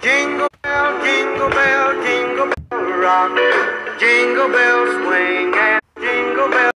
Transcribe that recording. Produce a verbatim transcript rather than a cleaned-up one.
Jingle bell, jingle bell, jingle bell rock. Jingle bells swing and jingle bells.